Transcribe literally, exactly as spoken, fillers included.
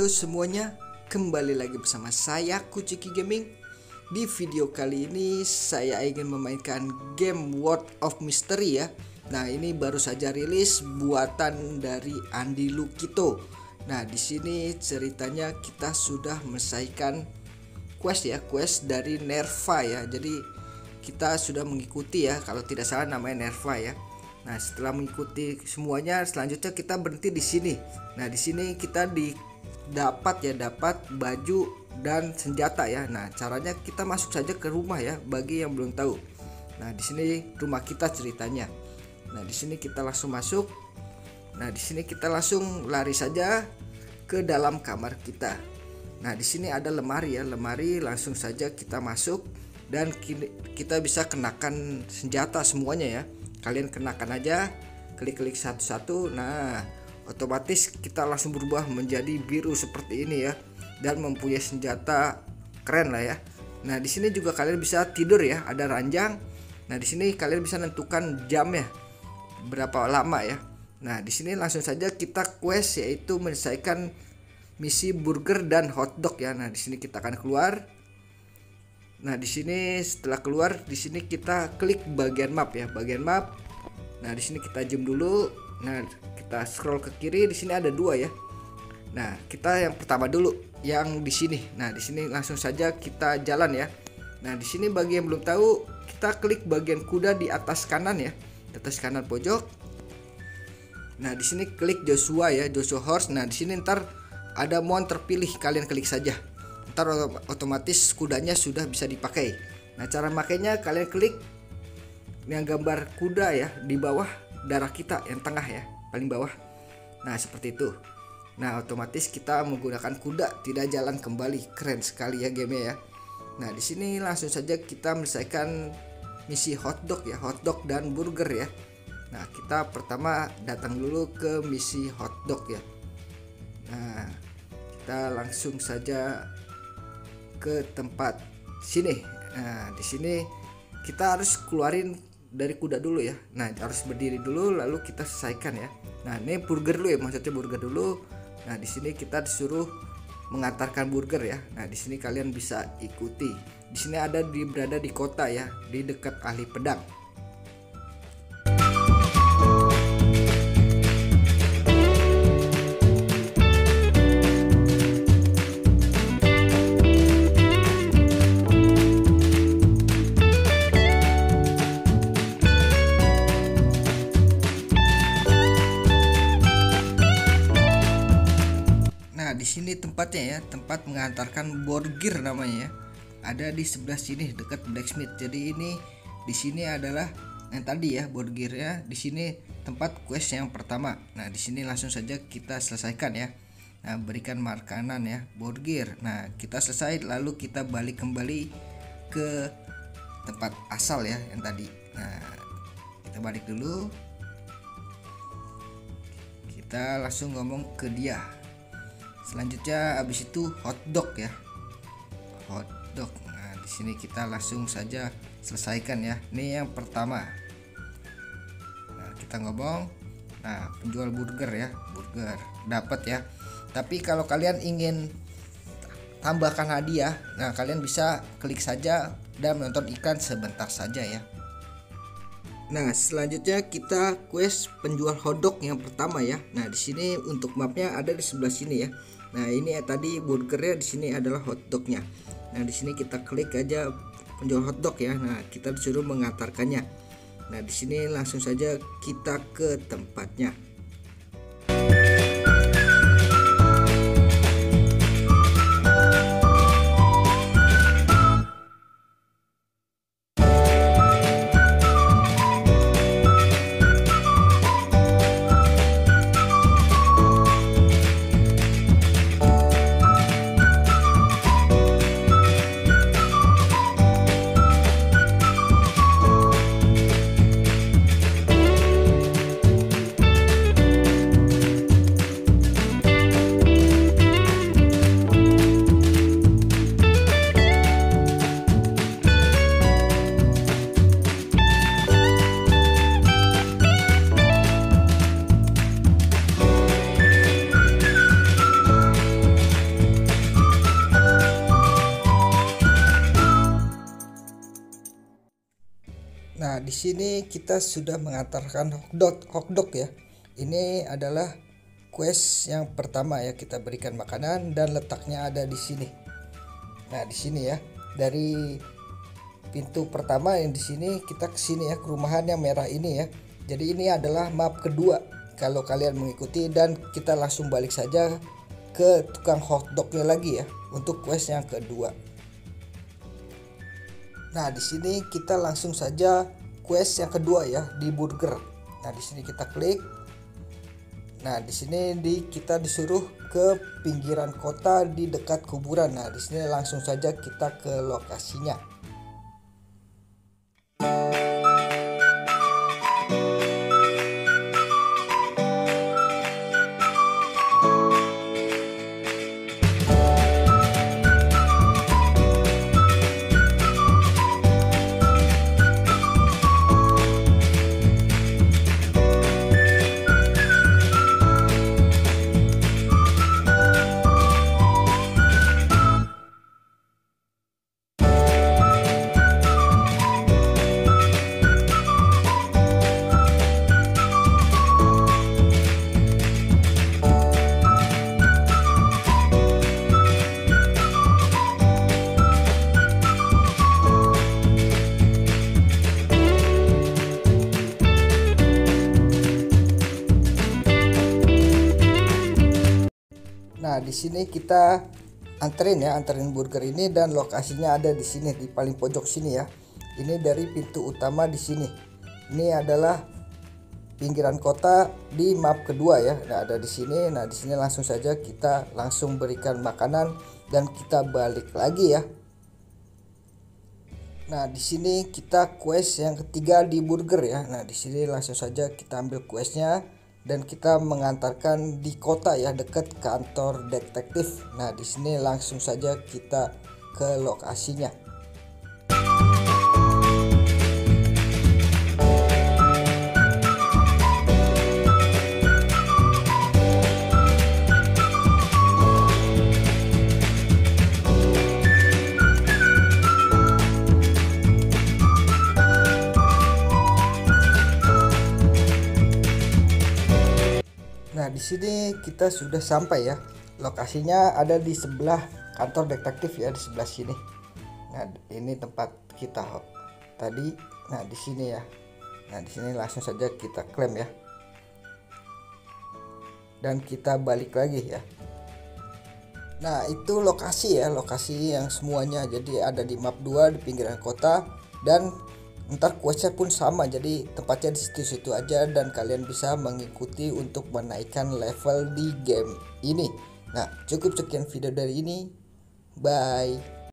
Halo semuanya, kembali lagi bersama saya Kuciki Gaming. Di video kali ini saya ingin memainkan game World of Mystery ya. Nah, ini baru saja rilis buatan dari Andy Lukito. Nah, di sini ceritanya kita sudah menyelesaikan quest ya, quest dari Nerva ya. Jadi kita sudah mengikuti ya, kalau tidak salah namanya Nerva ya. Nah, setelah mengikuti semuanya, selanjutnya kita berhenti di sini. Nah, di sini kita di dapat ya, dapat baju dan senjata ya. Nah, caranya kita masuk saja ke rumah ya, bagi yang belum tahu. Nah, di sini rumah kita ceritanya. Nah, di sini kita langsung masuk. Nah, di sini kita langsung lari saja ke dalam kamar kita. Nah, di sini ada lemari ya, lemari langsung saja kita masuk dan kita bisa kenakan senjata semuanya ya. Kalian kenakan aja, klik-klik satu-satu. Nah, otomatis kita langsung berubah menjadi biru seperti ini ya, dan mempunyai senjata keren lah ya. Nah, di sini juga kalian bisa tidur ya, ada ranjang. Nah, di sini kalian bisa menentukan jam ya, berapa lama ya. Nah, di sini langsung saja kita quest, yaitu menyelesaikan misi burger dan hotdog ya. Nah, di sini kita akan keluar. Nah, di sini setelah keluar, di sini kita klik bagian map ya, bagian map. Nah, di sini kita zoom dulu. Nah, kita scroll ke kiri, di sini ada dua ya. Nah, kita yang pertama dulu, yang di sini. Nah, di sini langsung saja kita jalan ya. Nah, di sini bagi yang belum tahu, kita klik bagian kuda di atas kanan ya, di atas kanan pojok. Nah, di sini klik Joshua ya, Joshua Horse. Nah, di sini ntar ada mon terpilih, kalian klik saja. Ntar otomatis kudanya sudah bisa dipakai. Nah, cara makainya kalian klik yang gambar kuda ya, di bawah darah kita yang tengah ya, paling bawah. Nah, seperti itu. Nah, otomatis kita menggunakan kuda tidak jalan kembali. Keren sekali ya game ya. Nah, di sini langsung saja kita menyelesaikan misi hotdog ya, hotdog dan burger ya. Nah, kita pertama datang dulu ke misi hotdog ya. Nah, kita langsung saja ke tempat sini. Nah, di sini kita harus keluarin dari kuda dulu ya. Nah, harus berdiri dulu lalu kita selesaikan ya. Nah, ini burger dulu ya, maksudnya burger dulu. Nah, di sini kita disuruh mengantarkan burger ya. Nah, di sini kalian bisa ikuti. Di sini ada di berada di kota ya, di dekat ahli pedang. Di sini tempatnya ya, tempat mengantarkan burger namanya ya. Ada di sebelah sini dekat blacksmith. Jadi ini di sini adalah yang tadi ya, burgernya. Di sini tempat quest yang pertama. Nah, di sini langsung saja kita selesaikan ya. Nah, berikan makanan ya, burger. Nah, kita selesai lalu kita balik kembali ke tempat asal ya yang tadi. Nah, kita balik dulu. Kita langsung ngomong ke dia. Selanjutnya habis itu hotdog ya, hotdog. Nah, di sini kita langsung saja selesaikan ya. Ini yang pertama. Nah, kita ngomong. Nah, penjual burger ya, burger dapat ya. Tapi kalau kalian ingin tambahkan hadiah, nah kalian bisa klik saja dan menonton iklan sebentar saja ya. Nah, selanjutnya kita quest penjual hotdog yang pertama ya. Nah, di sini untuk mapnya ada di sebelah sini ya. Nah, ini ya, tadi burgernya, di sini adalah hotdognya. Nah, di sini kita klik aja penjual hotdog ya. Nah, kita disuruh mengantarkannya. Nah, di sini langsung saja kita ke tempatnya. Nah, di sini kita sudah mengantarkan hotdog, hotdog ya. Ini adalah quest yang pertama ya, kita berikan makanan dan letaknya ada di sini. Nah, di sini ya. Dari pintu pertama yang di sini kita ke sini ya, ke rumahan yang merah ini ya. Jadi ini adalah map kedua kalau kalian mengikuti, dan kita langsung balik saja ke tukang hotdognya lagi ya untuk quest yang kedua. Nah, di sini kita langsung saja quest yang kedua ya, di burger. Nah, di sini kita klik. Nah, di sini di kita disuruh ke pinggiran kota di dekat kuburan. Nah, di sini langsung saja kita ke lokasinya. Nah, di sini kita anterin ya, anterin burger ini, dan lokasinya ada di sini di paling pojok sini ya. Ini dari pintu utama di sini. Ini adalah pinggiran kota di map kedua ya. Nah, ada di sini. Nah, di sini langsung saja kita langsung berikan makanan dan kita balik lagi ya. Nah, di sini kita quest yang ketiga di burger ya. Nah, di sini langsung saja kita ambil questnya dan kita mengantarkan di kota ya, dekat kantor detektif. Nah, di sini langsung saja kita ke lokasinya. Nah, di sini kita sudah sampai ya. Lokasinya ada di sebelah kantor detektif ya, di sebelah sini. Nah, ini tempat kita tadi. Nah, di sini ya. Nah, di sini langsung saja kita klaim ya. Dan kita balik lagi ya. Nah, itu lokasi ya, lokasi yang semuanya. Jadi ada di map dua di pinggiran kota, dan ntar questnya pun sama, jadi tempatnya di situ-situ aja, dan kalian bisa mengikuti untuk menaikkan level di game ini. Nah, cukup sekian video dari ini, bye.